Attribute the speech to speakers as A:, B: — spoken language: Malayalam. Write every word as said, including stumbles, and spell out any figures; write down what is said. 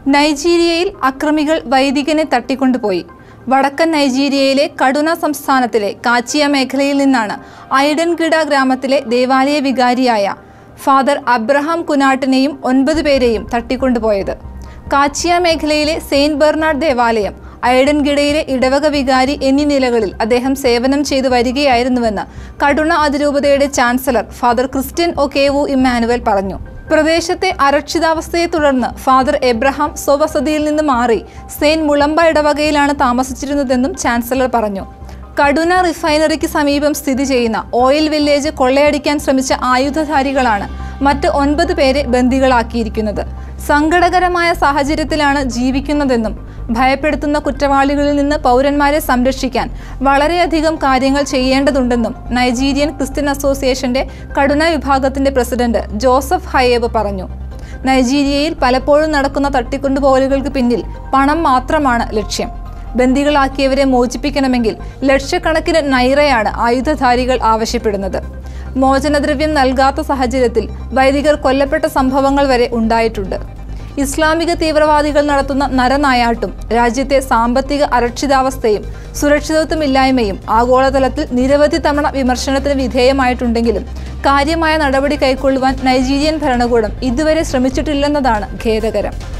A: നൈജീരിയയിൽ അക്രമികൾ വൈദികനെ തട്ടിക്കൊണ്ടുപോയി. വടക്കൻ നൈജീരിയയിലെ കഡുന സംസ്ഥാനത്തിലെ കാച്ചിയ മേഖലയിൽ നിന്നാണ് ഐഡൻഗിഡ ഗ്രാമത്തിലെ ദേവാലയ വികാരിയായ ഫാദർ അബ്രഹാം കുനാട്ടിനെയും ഒൻപത് പേരെയും തട്ടിക്കൊണ്ടുപോയത്. കാച്ചിയ മേഖലയിലെ സെയിന്റ് ബെർണാഡ് ദേവാലയം, ഐഡൻഗിഡയിലെ ഇടവക വികാരി എന്നീ നിലകളിൽ അദ്ദേഹം സേവനം ചെയ്തു വരികയായിരുന്നുവെന്ന് കഡുന അതിരൂപതയുടെ ചാൻസലർ ഫാദർ ക്രിസ്ത്യൻ ഒകേവു ഇമ്മാനുവൽ പറഞ്ഞു. പ്രദേശത്തെ അരക്ഷിതാവസ്ഥയെ തുടർന്ന് ഫാദർ എബ്രഹാം സ്വവസതിയിൽ നിന്ന് മാറി സെയിന്റ് മുളമ്പ ഇടവകയിലാണ് താമസിച്ചിരുന്നതെന്നും ചാൻസലർ പറഞ്ഞു. കഡുന റിഫൈനറിക്ക് സമീപം സ്ഥിതി ചെയ്യുന്ന ഓയിൽ വില്ലേജ് കൊള്ളയടിക്കാൻ ശ്രമിച്ച ആയുധധാരികളാണ് മറ്റ് ഒൻപത് പേരെ ബന്ദികളാക്കിയിരിക്കുന്നത്. സങ്കടകരമായ സാഹചര്യത്തിലാണ് ജീവിക്കുന്നതെന്നും ഭയപ്പെടുത്തുന്ന കുറ്റവാളികളിൽ നിന്ന് പൗരന്മാരെ സംരക്ഷിക്കാൻ വളരെയധികം കാര്യങ്ങൾ ചെയ്യേണ്ടതുണ്ടെന്നും നൈജീരിയൻ ക്രിസ്ത്യൻ അസോസിയേഷന്റെ കഡുന വിഭാഗത്തിന്റെ പ്രസിഡന്റ് ജോസഫ് ഹയേബ് പറഞ്ഞു. നൈജീരിയയിൽ പലപ്പോഴും നടക്കുന്ന തട്ടിക്കൊണ്ടുപോകലുകൾക്ക് പിന്നിൽ പണം മാത്രമാണ് ലക്ഷ്യം. ബന്ദികളാക്കിയവരെ മോചിപ്പിക്കണമെങ്കിൽ ലക്ഷക്കണക്കിന് നൈറയാണ് ആയുധധാരികൾ ആവശ്യപ്പെടുന്നത്. മോചനദ്രവ്യം നൽകാത്ത സാഹചര്യത്തിൽ വൈദികർ കൊല്ലപ്പെട്ട സംഭവങ്ങൾ വരെ ഉണ്ടായിട്ടുണ്ട്. ഇസ്ലാമിക തീവ്രവാദികൾ നടത്തുന്ന നരനായാട്ടും രാജ്യത്തെ സാമ്പത്തിക അരക്ഷിതാവസ്ഥയും സുരക്ഷിതത്വമില്ലായ്മയും ആഗോളതലത്തിൽ നിരവധി തവണ വിമർശനത്തിന് വിധേയമായിട്ടുണ്ടെങ്കിലും കാര്യമായ നടപടി കൈക്കൊള്ളുവാൻ നൈജീരിയൻ ഭരണകൂടം ഇതുവരെ ശ്രമിച്ചിട്ടില്ലെന്നതാണ് ഖേദകരം.